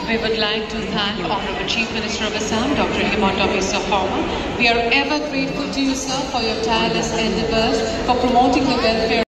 We would like to thank Honorable Chief Minister of Assam, Dr. Himanta Biswa Sarma. We are ever grateful to you, sir, for your tireless endeavors for promoting the welfare